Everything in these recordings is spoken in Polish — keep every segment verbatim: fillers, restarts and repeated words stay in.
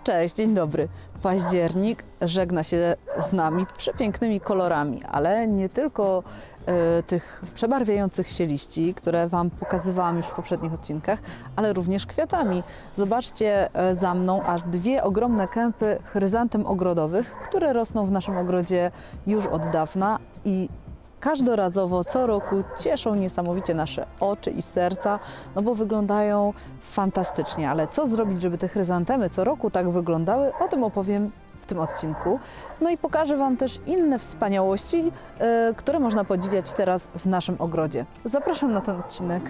Cześć, dzień dobry. Październik żegna się z nami przepięknymi kolorami, ale nie tylko e, tych przebarwiających się liści, które Wam pokazywałam już w poprzednich odcinkach, ale również kwiatami. Zobaczcie e, za mną aż dwie ogromne kępy chryzantem ogrodowych, które rosną w naszym ogrodzie już od dawna i każdorazowo, co roku cieszą niesamowicie nasze oczy i serca, no bo wyglądają fantastycznie. Ale co zrobić, żeby te chryzantemy co roku tak wyglądały? O tym opowiem w tym odcinku. No i pokażę Wam też inne wspaniałości, yy, które można podziwiać teraz w naszym ogrodzie. Zapraszam na ten odcinek.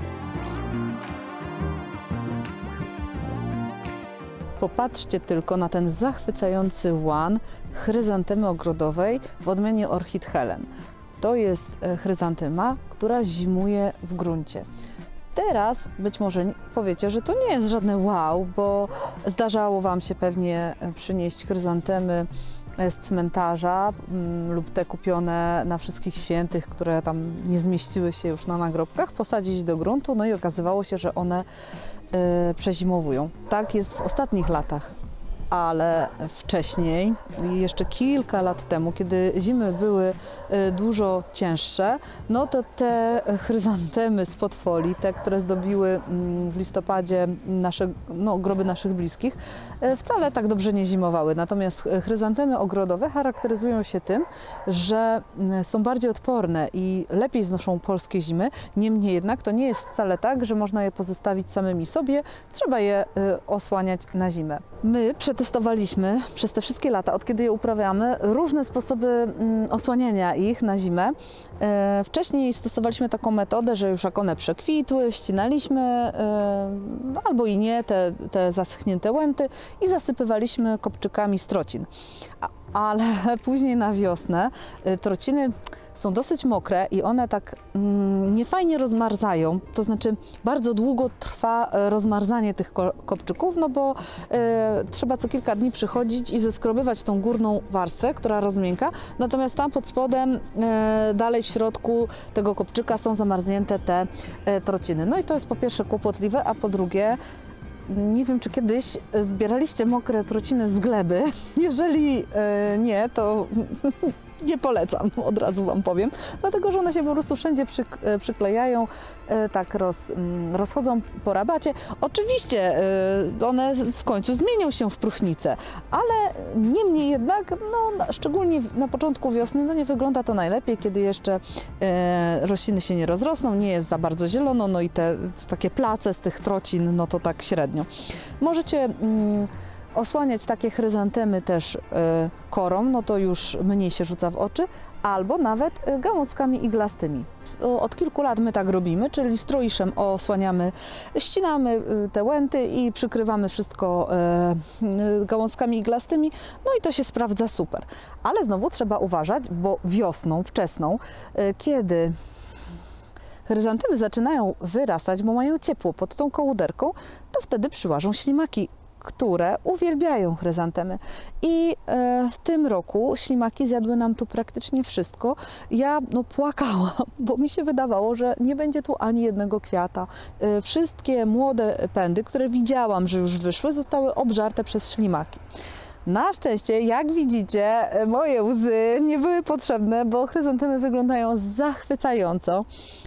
Popatrzcie tylko na ten zachwycający łan chryzantemy ogrodowej w odmianie Orchid Helen. To jest chryzantema, która zimuje w gruncie. Teraz być może powiecie, że to nie jest żadne wow, bo zdarzało Wam się pewnie przynieść chryzantemy z cmentarza lub te kupione na Wszystkich Świętych, które tam nie zmieściły się już na nagrobkach, posadzić do gruntu, no i okazywało się, że one y, przezimowują. Tak jest w ostatnich latach. Ale wcześniej, jeszcze kilka lat temu, kiedy zimy były dużo cięższe, no to te chryzantemy spod folii, te, które zdobiły w listopadzie nasze, no, groby naszych bliskich, wcale tak dobrze nie zimowały. Natomiast chryzantemy ogrodowe charakteryzują się tym, że są bardziej odporne i lepiej znoszą polskie zimy. Niemniej jednak to nie jest wcale tak, że można je pozostawić samymi sobie, trzeba je osłaniać na zimę. My przetestowaliśmy przez te wszystkie lata, od kiedy je uprawiamy, różne sposoby osłaniania ich na zimę. Wcześniej stosowaliśmy taką metodę, że już jak one przekwitły, ścinaliśmy albo i nie te, te zaschnięte łęty i zasypywaliśmy kopczykami z trocin. Ale później na wiosnę trociny są dosyć mokre i one tak mm, niefajnie rozmarzają, to znaczy bardzo długo trwa rozmarzanie tych kopczyków, no bo e, trzeba co kilka dni przychodzić i zeskrobywać tą górną warstwę, która rozmięka, natomiast tam pod spodem, e, dalej w środku tego kopczyka są zamarznięte te e, trociny. No i to jest po pierwsze kłopotliwe, a po drugie, nie wiem, czy kiedyś zbieraliście mokre trociny z gleby. Jeżeli e, nie, to nie polecam, od razu Wam powiem, dlatego że one się po prostu wszędzie przyk przyklejają, e, tak roz, rozchodzą po rabacie. Oczywiście e, one w końcu zmienią się w próchnicę, ale niemniej jednak, no, szczególnie na początku wiosny, no nie wygląda to najlepiej, kiedy jeszcze e, rośliny się nie rozrosną, nie jest za bardzo zielono, no i te takie place z tych trocin, no to tak średnio. Możecie mm, osłaniać takie chryzantemy też y, korą, no to już mniej się rzuca w oczy, albo nawet y, gałonkami iglastymi. Od kilku lat my tak robimy, czyli stroiszem osłaniamy, ścinamy y, te łęty i przykrywamy wszystko y, y, gałązkami iglastymi, no i to się sprawdza super. Ale znowu trzeba uważać, bo wiosną, wczesną, y, kiedy chryzantemy zaczynają wyrastać, bo mają ciepło pod tą kołderką, to wtedy przyłażą ślimaki, które uwielbiają chryzantemy. I e, w tym roku ślimaki zjadły nam tu praktycznie wszystko. Ja no, płakałam, bo mi się wydawało, że nie będzie tu ani jednego kwiata. E, wszystkie młode pędy, które widziałam, że już wyszły, zostały obżarte przez ślimaki. Na szczęście, jak widzicie, moje łzy nie były potrzebne, bo chryzantemy wyglądają zachwycająco.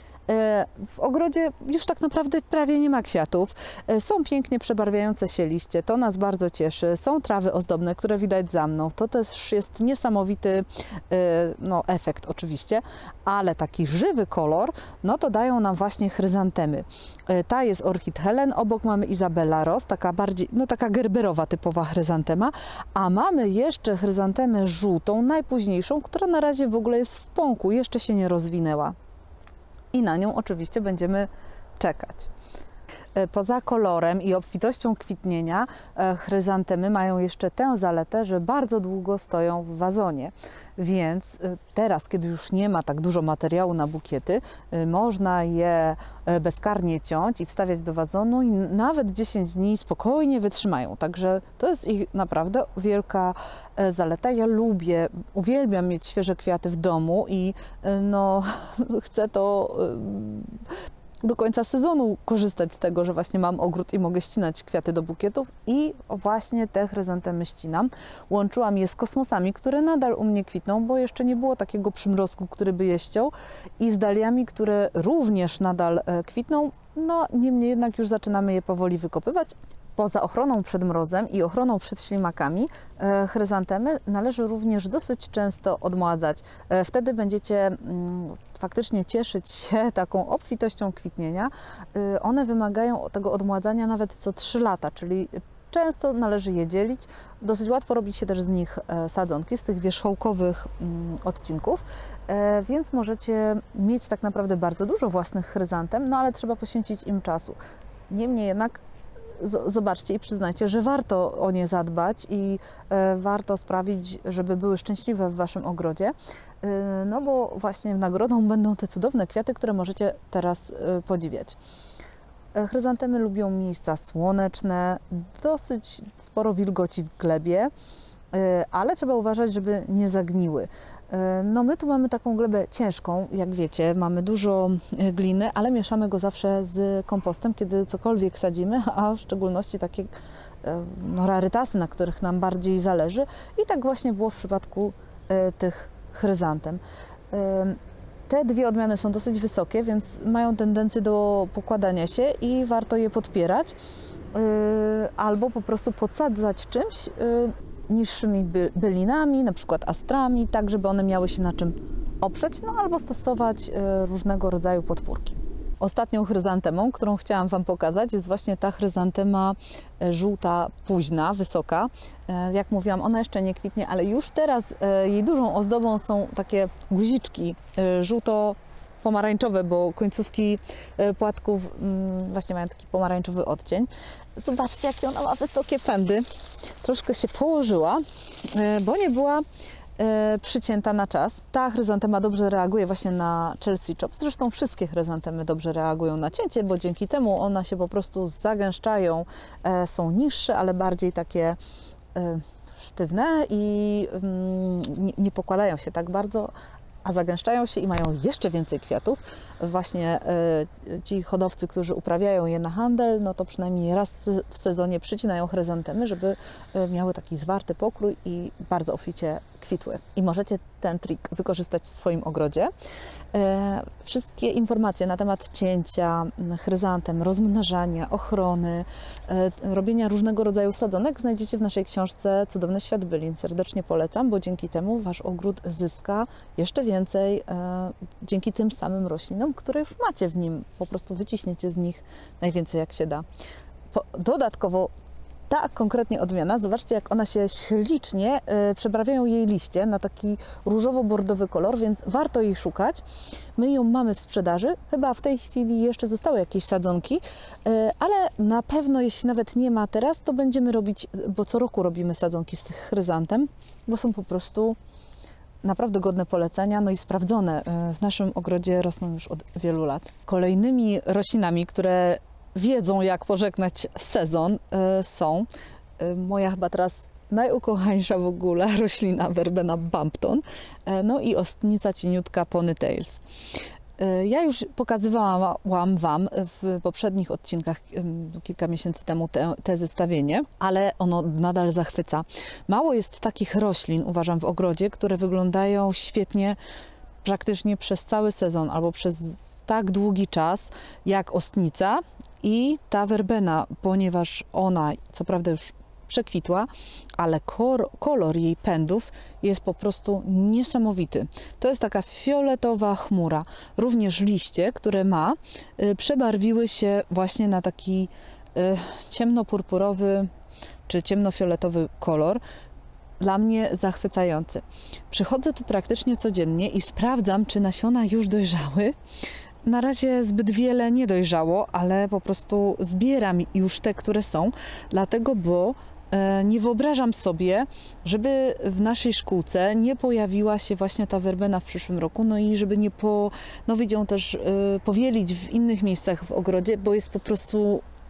W ogrodzie już tak naprawdę prawie nie ma kwiatów. Są pięknie przebarwiające się liście, to nas bardzo cieszy. Są trawy ozdobne, które widać za mną. To też jest niesamowity no, efekt oczywiście, ale taki żywy kolor, no to dają nam właśnie chryzantemy. Ta jest Orchid Helen, obok mamy Isabella Ross, taka bardziej, no taka gerberowa typowa chryzantema, a mamy jeszcze chryzantemę żółtą, najpóźniejszą, która na razie w ogóle jest w pąku, jeszcze się nie rozwinęła. I na nią oczywiście będziemy czekać. Poza kolorem i obfitością kwitnienia chryzantemy mają jeszcze tę zaletę, że bardzo długo stoją w wazonie. Więc teraz, kiedy już nie ma tak dużo materiału na bukiety, można je bezkarnie ciąć i wstawiać do wazonu i nawet dziesięć dni spokojnie wytrzymają. Także to jest ich naprawdę wielka zaleta. Ja lubię, uwielbiam mieć świeże kwiaty w domu i no, chcę to do końca sezonu korzystać z tego, że właśnie mam ogród i mogę ścinać kwiaty do bukietów i właśnie te chryzantemy ścinam. Łączyłam je z kosmosami, które nadal u mnie kwitną, bo jeszcze nie było takiego przymrozku, który by je ściął, i z daliami, które również nadal kwitną, no niemniej jednak już zaczynamy je powoli wykopywać. Poza ochroną przed mrozem i ochroną przed ślimakami, e, chryzantemy należy również dosyć często odmładzać. E, wtedy będziecie mm, faktycznie cieszyć się taką obfitością kwitnienia. E, one wymagają tego odmładzania nawet co trzy lata, czyli często należy je dzielić. Dosyć łatwo robi się też z nich e, sadzonki, z tych wierzchołkowych mm, odcinków, e, więc możecie mieć tak naprawdę bardzo dużo własnych chryzantem, no ale trzeba poświęcić im czasu. Niemniej jednak zobaczcie i przyznajcie, że warto o nie zadbać i e, warto sprawić, żeby były szczęśliwe w Waszym ogrodzie, e, no bo właśnie nagrodą będą te cudowne kwiaty, które możecie teraz e, podziwiać. E, chryzantemy lubią miejsca słoneczne, dosyć sporo wilgoci w glebie, e, ale trzeba uważać, żeby nie zagniły. No my tu mamy taką glebę ciężką, jak wiecie, mamy dużo gliny, ale mieszamy go zawsze z kompostem, kiedy cokolwiek sadzimy, a w szczególności takie no, rarytasy, na których nam bardziej zależy. I tak właśnie było w przypadku e, tych chryzantem. E, te dwie odmiany są dosyć wysokie, więc mają tendencję do pokładania się i warto je podpierać e, albo po prostu podsadzać czymś, e, niższymi by, bylinami, na przykład astrami, tak żeby one miały się na czym oprzeć, no albo stosować e, różnego rodzaju podpórki. Ostatnią chryzantemą, którą chciałam Wam pokazać, jest właśnie ta chryzantema e, żółta późna, wysoka. E, jak mówiłam, ona jeszcze nie kwitnie, ale już teraz e, jej dużą ozdobą są takie guziczki e, żółto pomarańczowe, bo końcówki płatków właśnie mają taki pomarańczowy odcień. Zobaczcie, jakie ona ma wysokie pędy. Troszkę się położyła, bo nie była przycięta na czas. Ta chryzantema dobrze reaguje właśnie na Chelsea Chops. Zresztą wszystkie chryzantemy dobrze reagują na cięcie, bo dzięki temu one się po prostu zagęszczają, są niższe, ale bardziej takie sztywne i nie pokładają się tak bardzo, a zagęszczają się i mają jeszcze więcej kwiatów. Właśnie y, ci hodowcy, którzy uprawiają je na handel, no to przynajmniej raz w sezonie przycinają chryzantemy, żeby y, miały taki zwarty pokrój i bardzo obficie kwitły. I możecie ten trik wykorzystać w swoim ogrodzie. Y, wszystkie informacje na temat cięcia chryzantem, rozmnażania, ochrony, y, robienia różnego rodzaju sadzonek znajdziecie w naszej książce Cudowny Świat Bylin. Serdecznie polecam, bo dzięki temu Wasz ogród zyska jeszcze więcej y, dzięki tym samym roślinom, które już macie w nim. Po prostu wyciśniecie z nich najwięcej jak się da. Po, dodatkowo ta konkretnie odmiana, zobaczcie jak ona się ślicznie y, przebrawiają jej liście na taki różowo-bordowy kolor, więc warto jej szukać. My ją mamy w sprzedaży, chyba w tej chwili jeszcze zostały jakieś sadzonki, y, ale na pewno jeśli nawet nie ma teraz, to będziemy robić, bo co roku robimy sadzonki z tych chryzantem, bo są po prostu naprawdę godne polecenia, no i sprawdzone. W naszym ogrodzie rosną już od wielu lat. Kolejnymi roślinami, które wiedzą jak pożegnać sezon, są moja chyba teraz najukochańsza w ogóle roślina verbena Bampton, no i ostnica cieniutka Ponytails. Ja już pokazywałam Wam w poprzednich odcinkach kilka miesięcy temu te, te zestawienie, ale ono nadal zachwyca. Mało jest takich roślin, uważam, w ogrodzie, które wyglądają świetnie praktycznie przez cały sezon albo przez tak długi czas jak ostnica i ta werbena, ponieważ ona co prawda już przekwitła, ale kolor jej pędów jest po prostu niesamowity. To jest taka fioletowa chmura. Również liście, które ma, przebarwiły się właśnie na taki ciemnopurpurowy czy ciemnofioletowy kolor. Dla mnie zachwycający. Przychodzę tu praktycznie codziennie i sprawdzam, czy nasiona już dojrzały. Na razie zbyt wiele nie dojrzało, ale po prostu zbieram już te, które są, dlatego, bo nie wyobrażam sobie, żeby w naszej szkółce nie pojawiła się właśnie ta werbena w przyszłym roku, no i żeby nie ponowić ją też powielić w innych miejscach w ogrodzie, bo jest po prostu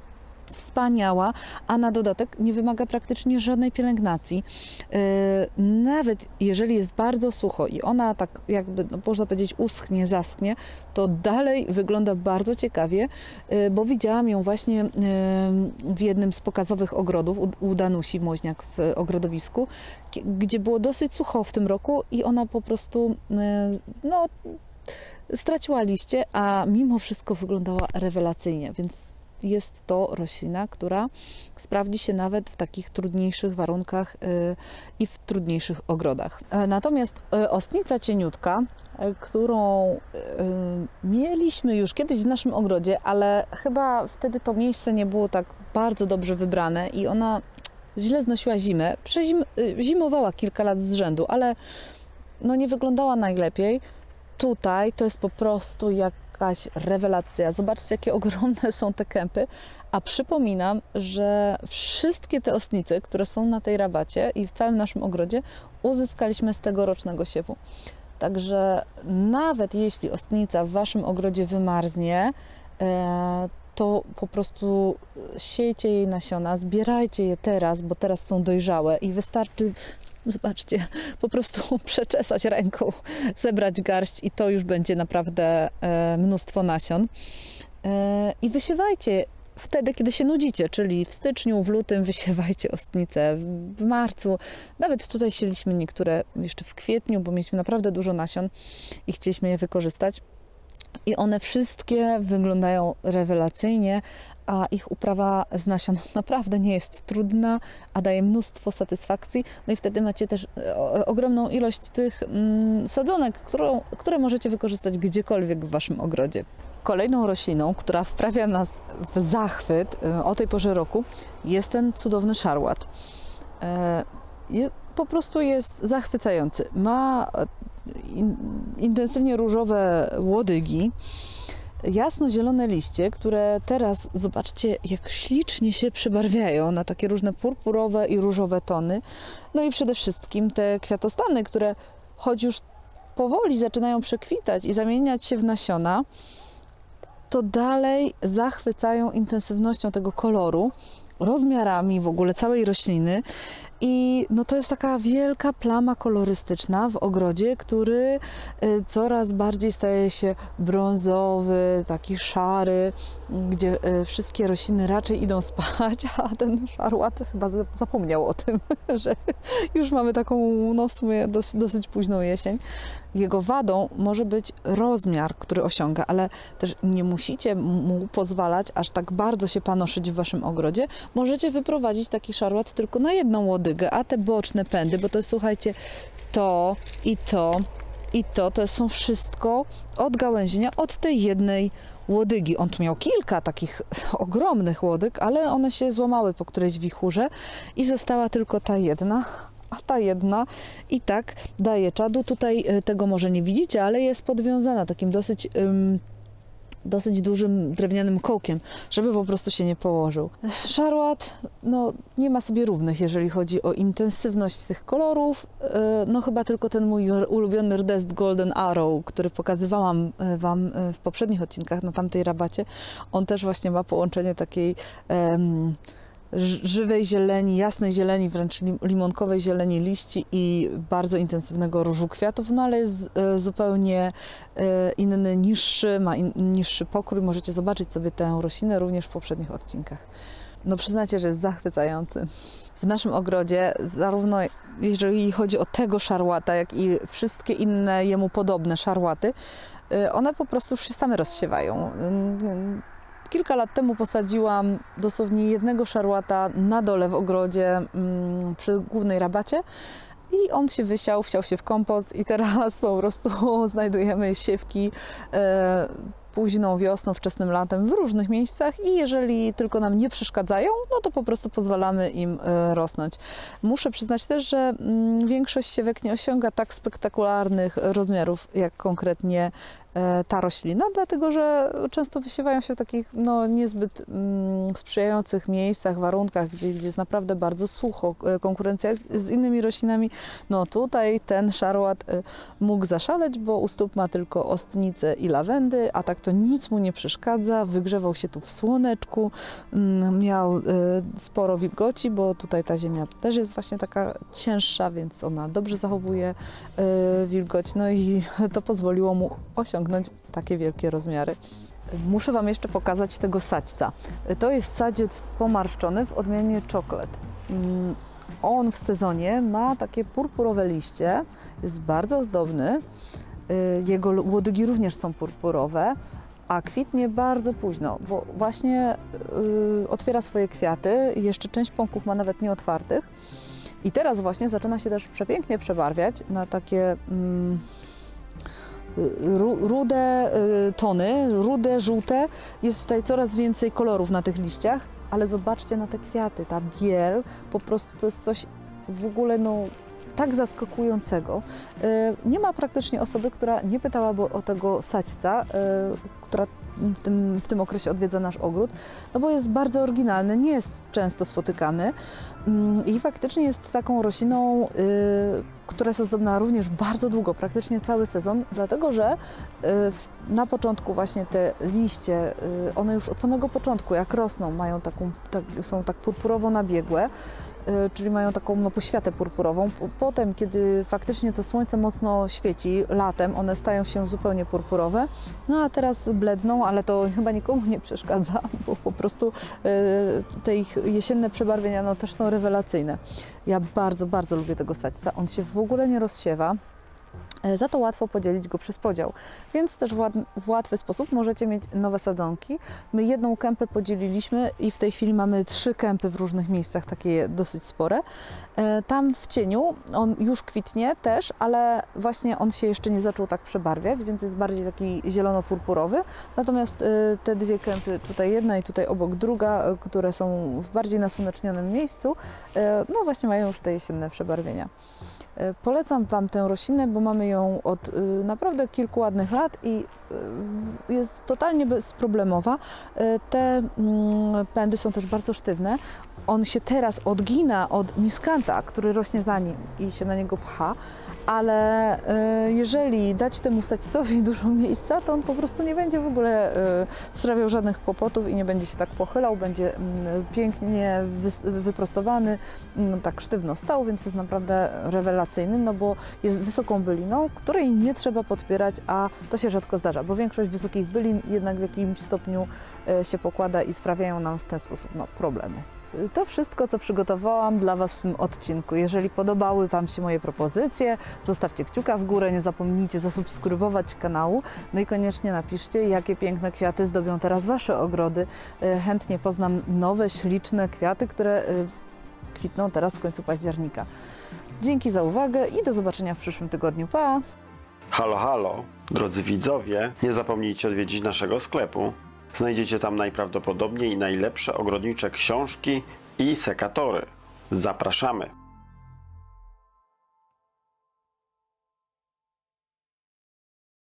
wspaniała, a na dodatek nie wymaga praktycznie żadnej pielęgnacji. Yy, nawet jeżeli jest bardzo sucho i ona tak jakby, no, można powiedzieć, uschnie, zaschnie, to dalej wygląda bardzo ciekawie, yy, bo widziałam ją właśnie yy, w jednym z pokazowych ogrodów u, u Danusi Moźniak w ogrodowisku, gdzie było dosyć sucho w tym roku i ona po prostu yy, no, straciła liście, a mimo wszystko wyglądała rewelacyjnie, więc jest to roślina, która sprawdzi się nawet w takich trudniejszych warunkach i w trudniejszych ogrodach. Natomiast ostnica cieniutka, którą mieliśmy już kiedyś w naszym ogrodzie, ale chyba wtedy to miejsce nie było tak bardzo dobrze wybrane i ona źle znosiła zimę. Przezim, zimowała kilka lat z rzędu, ale no nie wyglądała najlepiej. Tutaj to jest po prostu jakaś rewelacja. Zobaczcie, jakie ogromne są te kępy. A przypominam, że wszystkie te ostnice, które są na tej rabacie i w całym naszym ogrodzie, uzyskaliśmy z tegorocznego siewu. Także nawet jeśli ostnica w waszym ogrodzie wymarznie, to po prostu siejcie jej nasiona, zbierajcie je teraz, bo teraz są dojrzałe i wystarczy, zobaczcie, po prostu przeczesać ręką, zebrać garść i to już będzie naprawdę mnóstwo nasion. I wysiewajcie wtedy, kiedy się nudzicie, czyli w styczniu, w lutym wysiewajcie ostnice, w marcu. Nawet tutaj sieliśmy niektóre jeszcze w kwietniu, bo mieliśmy naprawdę dużo nasion i chcieliśmy je wykorzystać. I one wszystkie wyglądają rewelacyjnie, a ich uprawa z nasion naprawdę nie jest trudna, a daje mnóstwo satysfakcji. No i wtedy macie też ogromną ilość tych mm, sadzonek, którą, które możecie wykorzystać gdziekolwiek w waszym ogrodzie. Kolejną rośliną, która wprawia nas w zachwyt o tej porze roku, jest ten cudowny szarłat. Je, po prostu jest zachwycający. Ma in, intensywnie różowe łodygi, jasno-zielone liście, które teraz, zobaczcie, jak ślicznie się przebarwiają na takie różne purpurowe i różowe tony. No i przede wszystkim te kwiatostany, które choć już powoli zaczynają przekwitać i zamieniać się w nasiona, to dalej zachwycają intensywnością tego koloru, rozmiarami w ogóle całej rośliny i no to jest taka wielka plama kolorystyczna w ogrodzie, który coraz bardziej staje się brązowy, taki szary, gdzie wszystkie rośliny raczej idą spać, a ten szarłat chyba zapomniał o tym, że już mamy taką, no w sumie dosyć, dosyć późną jesień. Jego wadą może być rozmiar, który osiąga, ale też nie musicie mu pozwalać aż tak bardzo się panoszyć w waszym ogrodzie. Możecie wyprowadzić taki szarłat tylko na jedną łodygę, a te boczne pędy, bo to jest, słuchajcie, to i to i to, to są wszystko odgałęzienia od tej jednej łodygi. On tu miał kilka takich ogromnych łodyg, ale one się złamały po którejś wichurze i została tylko ta jedna. A ta jedna i tak daje czadu. Tutaj tego może nie widzicie, ale jest podwiązana takim dosyć, um, dosyć dużym drewnianym kołkiem, żeby po prostu się nie położył. Szarłat no, nie ma sobie równych, jeżeli chodzi o intensywność tych kolorów. No chyba tylko ten mój ulubiony Rdest Golden Arrow, który pokazywałam wam w poprzednich odcinkach na tamtej rabacie. On też właśnie ma połączenie takiej um, żywej zieleni, jasnej zieleni, wręcz limonkowej zieleni liści i bardzo intensywnego różu kwiatów, no ale jest zupełnie inny, niższy, ma in, niższy pokrój. Możecie zobaczyć sobie tę roślinę również w poprzednich odcinkach. No przyznacie, że jest zachwycający. W naszym ogrodzie, zarówno jeżeli chodzi o tego szarłata, jak i wszystkie inne jemu podobne szarłaty, one po prostu już się same rozsiewają. Kilka lat temu posadziłam dosłownie jednego szarłata na dole w ogrodzie przy głównej rabacie i on się wysiał, wsiał się w kompost i teraz po prostu znajdujemy siewki e, późną wiosną, wczesnym latem w różnych miejscach i jeżeli tylko nam nie przeszkadzają, no to po prostu pozwalamy im e, rosnąć. Muszę przyznać też, że m, większość siewek nie osiąga tak spektakularnych rozmiarów jak konkretnie ta roślina, dlatego że często wysiewają się w takich no, niezbyt mm, sprzyjających miejscach, warunkach, gdzie, gdzie jest naprawdę bardzo sucho, konkurencja z innymi roślinami. No tutaj ten szarłat mógł zaszaleć, bo u stóp ma tylko ostnicę i lawendy, a tak to nic mu nie przeszkadza, wygrzewał się tu w słoneczku, miał sporo wilgoci, bo tutaj ta ziemia też jest właśnie taka cięższa, więc ona dobrze zachowuje wilgoć, no i to pozwoliło mu osiągnąć takie wielkie rozmiary. Muszę Wam jeszcze pokazać tego sadzca. To jest sadziec pomarszczony w odmianie Chocolate. On w sezonie ma takie purpurowe liście, jest bardzo ozdobny. Jego łodygi również są purpurowe, a kwitnie bardzo późno, bo właśnie yy, otwiera swoje kwiaty. Jeszcze część pąków ma nawet nieotwartych. I teraz właśnie zaczyna się też przepięknie przebarwiać na takie mm, rude tony, rude, żółte. Jest tutaj coraz więcej kolorów na tych liściach, ale zobaczcie na te kwiaty, ta biel, po prostu to jest coś w ogóle no, tak zaskakującego. Nie ma praktycznie osoby, która nie pytałaby o tego sadzca, która w tym, w tym okresie odwiedza nasz ogród, no bo jest bardzo oryginalny, nie jest często spotykany i faktycznie jest taką rośliną, która jest ozdobna również bardzo długo, praktycznie cały sezon, dlatego że na początku właśnie te liście, one już od samego początku jak rosną, mają taką, tak, są tak purpurowo nabiegłe, czyli mają taką no, poświatę purpurową. Potem, kiedy faktycznie to słońce mocno świeci, latem one stają się zupełnie purpurowe, no a teraz bledną, ale to chyba nikomu nie przeszkadza, bo po prostu te ich jesienne przebarwienia no, też są rewelacyjne. Ja bardzo, bardzo lubię tego sadzca. On się w ogóle nie rozsiewa. Za to łatwo podzielić go przez podział, więc też w łatwy sposób możecie mieć nowe sadzonki. My jedną kępę podzieliliśmy i w tej chwili mamy trzy kępy w różnych miejscach, takie dosyć spore. Tam w cieniu on już kwitnie też, ale właśnie on się jeszcze nie zaczął tak przebarwiać, więc jest bardziej taki zielono-purpurowy. Natomiast te dwie kępy, tutaj jedna i tutaj obok druga, które są w bardziej nasłonecznionym miejscu, no właśnie mają już te jesienne przebarwienia. Polecam Wam tę roślinę, bo mamy ją od y, naprawdę kilku ładnych lat i y, jest totalnie bezproblemowa. Y, te y, pędy są też bardzo sztywne. On się teraz odgina od miskanta, który rośnie za nim i się na niego pcha, ale y, jeżeli dać temu sadzcowi dużo miejsca, to on po prostu nie będzie w ogóle y, sprawiał żadnych kłopotów i nie będzie się tak pochylał, będzie y, pięknie wy, wyprostowany, y, tak sztywno stał, więc jest naprawdę rewelacyjny, no bo jest wysoką byliną, której nie trzeba podpierać, a to się rzadko zdarza, bo większość wysokich bylin jednak w jakimś stopniu y, się pokłada i sprawiają nam w ten sposób no, problemy. To wszystko, co przygotowałam dla Was w tym odcinku. Jeżeli podobały Wam się moje propozycje, zostawcie kciuka w górę, nie zapomnijcie zasubskrybować kanału, no i koniecznie napiszcie, jakie piękne kwiaty zdobią teraz Wasze ogrody. Chętnie poznam nowe, śliczne kwiaty, które kwitną teraz w końcu października. Dzięki za uwagę i do zobaczenia w przyszłym tygodniu. Pa! Halo, halo, drodzy widzowie, nie zapomnijcie odwiedzić naszego sklepu. Znajdziecie tam najprawdopodobniej najlepsze ogrodnicze książki i sekatory. Zapraszamy!